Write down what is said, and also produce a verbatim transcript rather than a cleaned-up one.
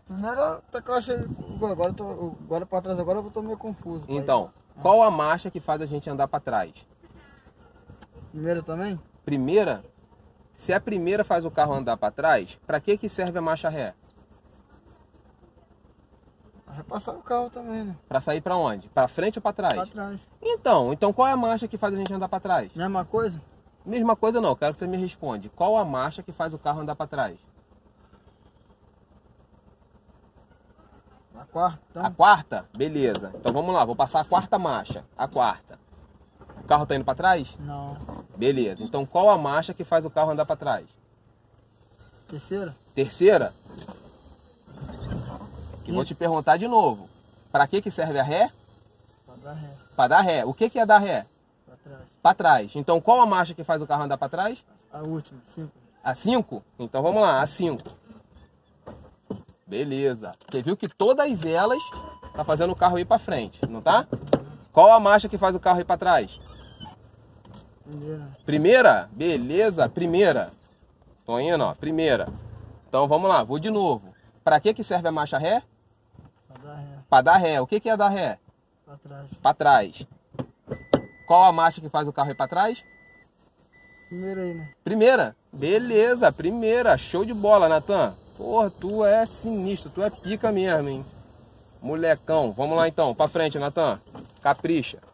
Primeiro, até que eu achei. Agora, eu tô, agora pra trás, agora eu tô meio confuso. Então, pai. Qual a marcha que faz a gente andar pra trás? Primeira também? Primeira? Se a primeira faz o carro andar pra trás, pra que que serve a marcha ré? Pra repassar o carro também, né? Pra sair pra onde? Pra frente ou pra trás? Pra trás. Então, então qual é a marcha que faz a gente andar pra trás? Mesma coisa? Mesma coisa não, quero que você me responda. Qual a marcha que faz o carro andar pra trás? A quarta, então. A quarta? Beleza. Então vamos lá, vou passar a quarta marcha. A quarta. O carro tá indo pra trás? Não. Beleza. Então qual a marcha que faz o carro andar pra trás? Terceira? Terceira? E vou te perguntar de novo. Pra que que serve a ré? Pra dar ré. Pra dar ré. O que que é dar ré? Pra trás. Pra trás. Então qual a marcha que faz o carro andar pra trás? A última, cinco. A cinco? Então vamos lá, a cinco. Beleza. Você viu que todas elas tá fazendo o carro ir pra frente, não tá? Qual a marcha que faz o carro ir pra trás? Primeira. Primeira? Beleza, primeira. Tô indo, ó, primeira. Então vamos lá, vou de novo. Pra que que serve a marcha ré? Pra dar ré. Pra dar ré. O que que é dar ré? Pra trás. Pra trás. Qual a marcha que faz o carro ir pra trás? Primeira aí, né? Primeira. Beleza, primeira. Show de bola, Natan. Porra, tu é sinistro, tu é pica mesmo, hein? Molecão. Vamos lá então, pra frente, Natan. Capricha.